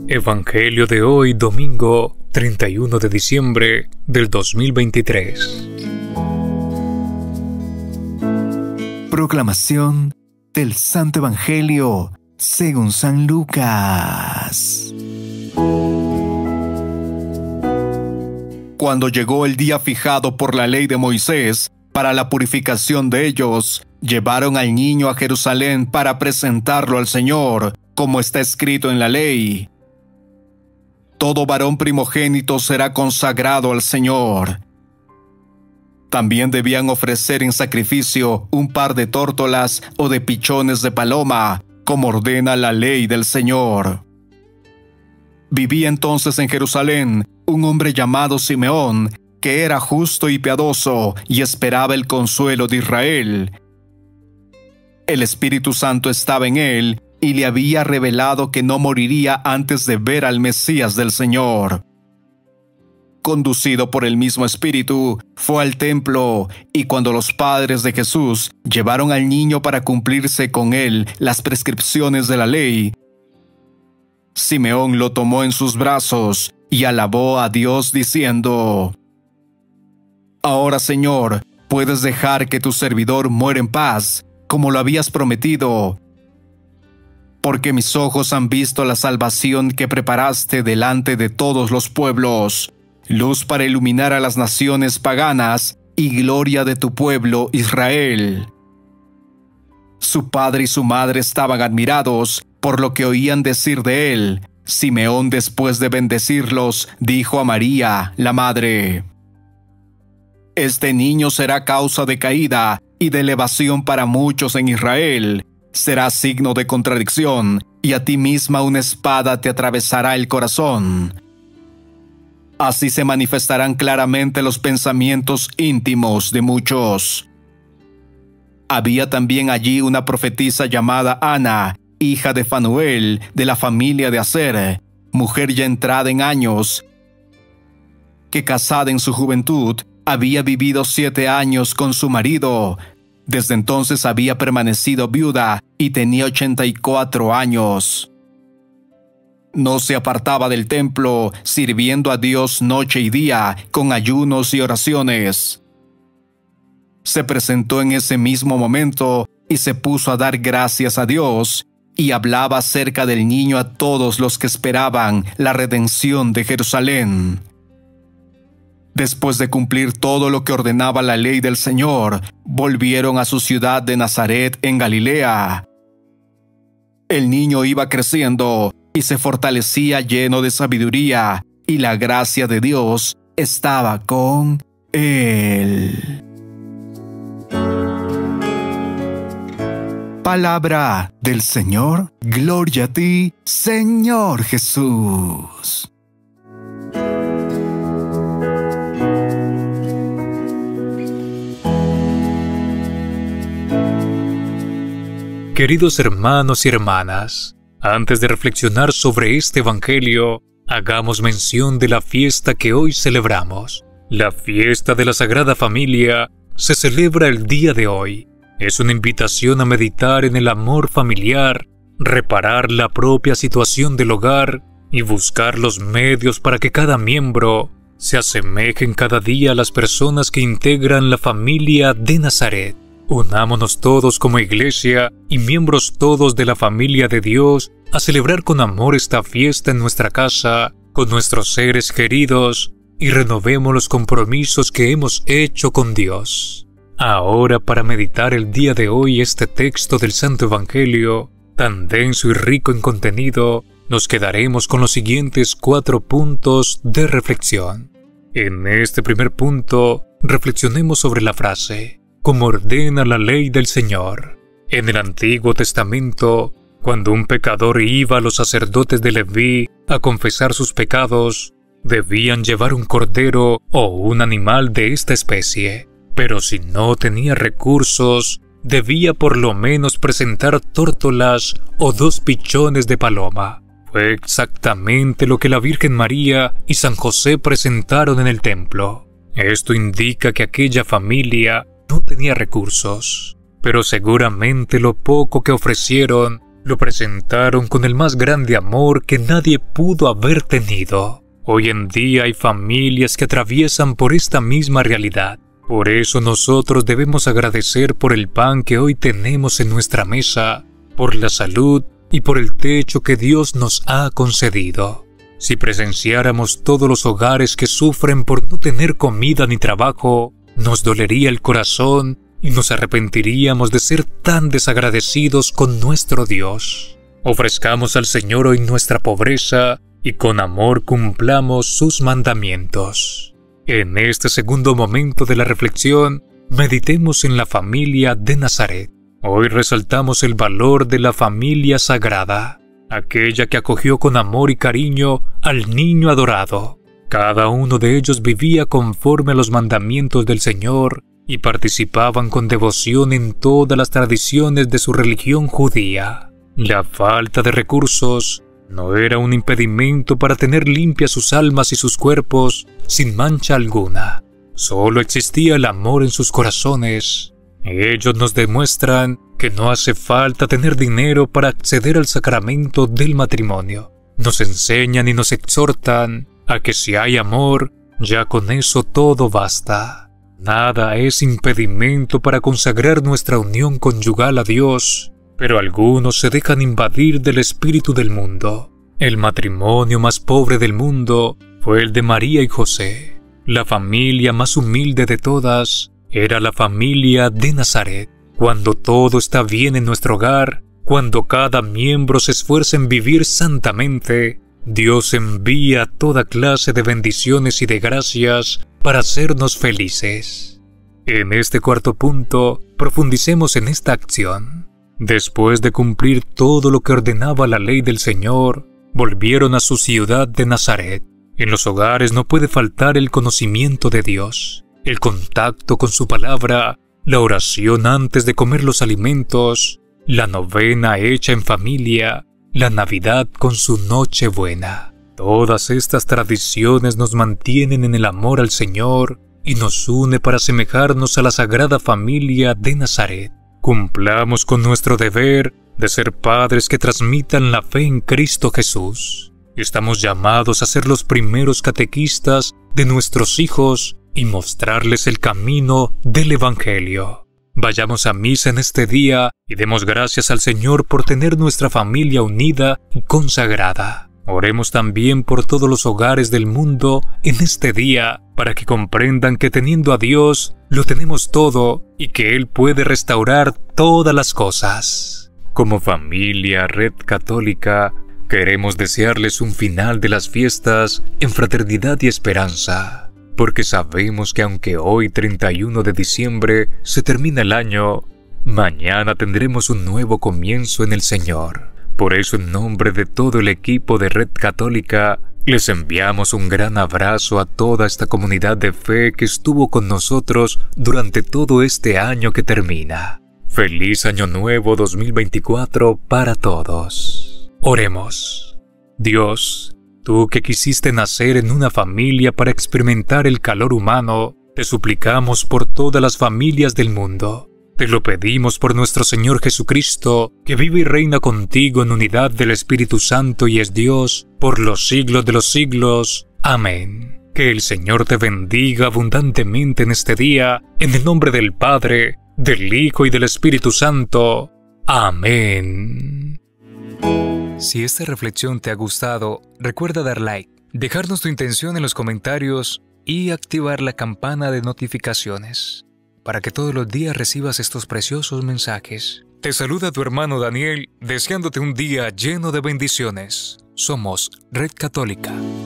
Evangelio de hoy, domingo 31 de diciembre del 2023. Proclamación del Santo Evangelio según San Lucas. Cuando llegó el día fijado por la ley de Moisés para la purificación de ellos, llevaron al niño a Jerusalén para presentarlo al Señor, como está escrito en la ley. Todo varón primogénito será consagrado al Señor. También debían ofrecer en sacrificio un par de tórtolas o de pichones de paloma, como ordena la ley del Señor. Vivía entonces en Jerusalén un hombre llamado Simeón, que era justo y piadoso y esperaba el consuelo de Israel. El Espíritu Santo estaba en él y le había revelado que no moriría antes de ver al Mesías del Señor. Conducido por el mismo Espíritu, fue al templo, y cuando los padres de Jesús llevaron al niño para cumplirse con él las prescripciones de la ley, Simeón lo tomó en sus brazos y alabó a Dios diciendo: «Ahora, Señor, puedes dejar que tu servidor muera en paz, como lo habías prometido, porque mis ojos han visto la salvación que preparaste delante de todos los pueblos, luz para iluminar a las naciones paganas y gloria de tu pueblo Israel». Su padre y su madre estaban admirados por lo que oían decir de él. Simeón, después de bendecirlos, dijo a María, la madre: «Este niño será causa de caída y de elevación para muchos en Israel. Será signo de contradicción, y a ti misma una espada te atravesará el corazón. Así se manifestarán claramente los pensamientos íntimos de muchos». Había también allí una profetisa llamada Ana, hija de Fanuel, de la familia de Aser, mujer ya entrada en años, que casada en su juventud, había vivido 7 años con su marido. Desde entonces había permanecido viuda y tenía 84 años. No se apartaba del templo, sirviendo a Dios noche y día, con ayunos y oraciones. Se presentó en ese mismo momento y se puso a dar gracias a Dios, y hablaba acerca del niño a todos los que esperaban la redención de Jerusalén. Después de cumplir todo lo que ordenaba la ley del Señor, volvieron a su ciudad de Nazaret en Galilea. El niño iba creciendo y se fortalecía lleno de sabiduría, y la gracia de Dios estaba con él. Palabra del Señor. Gloria a ti, Señor Jesús. Queridos hermanos y hermanas, antes de reflexionar sobre este Evangelio, hagamos mención de la fiesta que hoy celebramos. La fiesta de la Sagrada Familia se celebra el día de hoy. Es una invitación a meditar en el amor familiar, reparar la propia situación del hogar y buscar los medios para que cada miembro se asemejen cada día a las personas que integran la familia de Nazaret. Unámonos todos como iglesia y miembros todos de la familia de Dios a celebrar con amor esta fiesta en nuestra casa, con nuestros seres queridos, y renovemos los compromisos que hemos hecho con Dios. Ahora, para meditar el día de hoy este texto del Santo Evangelio, tan denso y rico en contenido, nos quedaremos con los siguientes 4 puntos de reflexión. En este primer punto, reflexionemos sobre la frase: como ordena la ley del Señor. En el Antiguo Testamento, cuando un pecador iba a los sacerdotes de Leví a confesar sus pecados, debían llevar un cordero o un animal de esta especie. Pero si no tenía recursos, debía por lo menos presentar tórtolas o 2 pichones de paloma. Fue exactamente lo que la Virgen María y San José presentaron en el templo. Esto indica que aquella familia no tenía recursos, pero seguramente lo poco que ofrecieron lo presentaron con el más grande amor que nadie pudo haber tenido. Hoy en día hay familias que atraviesan por esta misma realidad. Por eso nosotros debemos agradecer por el pan que hoy tenemos en nuestra mesa, por la salud y por el techo que Dios nos ha concedido. Si presenciáramos todos los hogares que sufren por no tener comida ni trabajo, nos dolería el corazón y nos arrepentiríamos de ser tan desagradecidos con nuestro Dios. Ofrezcamos al Señor hoy nuestra pobreza y con amor cumplamos sus mandamientos. En este segundo momento de la reflexión, meditemos en la familia de Nazaret. Hoy resaltamos el valor de la familia sagrada, aquella que acogió con amor y cariño al niño adorado. Cada uno de ellos vivía conforme a los mandamientos del Señor y participaban con devoción en todas las tradiciones de su religión judía. La falta de recursos no era un impedimento para tener limpias sus almas y sus cuerpos sin mancha alguna. Solo existía el amor en sus corazones. Ellos nos demuestran que no hace falta tener dinero para acceder al sacramento del matrimonio. Nos enseñan y nos exhortan a que si hay amor, ya con eso todo basta. Nada es impedimento para consagrar nuestra unión conyugal a Dios, pero algunos se dejan invadir del espíritu del mundo. El matrimonio más pobre del mundo fue el de María y José. La familia más humilde de todas era la familia de Nazaret. Cuando todo está bien en nuestro hogar, cuando cada miembro se esfuerza en vivir santamente, Dios envía toda clase de bendiciones y de gracias para hacernos felices. En este cuarto punto, profundicemos en esta acción. Después de cumplir todo lo que ordenaba la ley del Señor, volvieron a su ciudad de Nazaret. En los hogares no puede faltar el conocimiento de Dios, el contacto con su palabra, la oración antes de comer los alimentos, la novena hecha en familia, la Navidad con su Nochebuena. Todas estas tradiciones nos mantienen en el amor al Señor y nos une para asemejarnos a la Sagrada Familia de Nazaret. Cumplamos con nuestro deber de ser padres que transmitan la fe en Cristo Jesús. Estamos llamados a ser los primeros catequistas de nuestros hijos y mostrarles el camino del Evangelio. Vayamos a misa en este día y demos gracias al Señor por tener nuestra familia unida y consagrada. Oremos también por todos los hogares del mundo en este día para que comprendan que teniendo a Dios lo tenemos todo y que Él puede restaurar todas las cosas. Como familia Red Católica, queremos desearles un final de las fiestas en fraternidad y esperanza, porque sabemos que aunque hoy 31 de diciembre se termina el año, mañana tendremos un nuevo comienzo en el Señor. Por eso, en nombre de todo el equipo de Red Católica, les enviamos un gran abrazo a toda esta comunidad de fe que estuvo con nosotros durante todo este año que termina. ¡Feliz Año Nuevo 2024 para todos! Oremos. Dios, tú que quisiste nacer en una familia para experimentar el calor humano, te suplicamos por todas las familias del mundo. Te lo pedimos por nuestro Señor Jesucristo, que vive y reina contigo en unidad del Espíritu Santo y es Dios por los siglos de los siglos. Amén. Que el Señor te bendiga abundantemente en este día, en el nombre del Padre, del Hijo y del Espíritu Santo. Amén. Si esta reflexión te ha gustado, recuerda dar like, dejarnos tu intención en los comentarios y activar la campana de notificaciones para que todos los días recibas estos preciosos mensajes. Te saluda tu hermano Daniel, deseándote un día lleno de bendiciones. Somos Red Católica.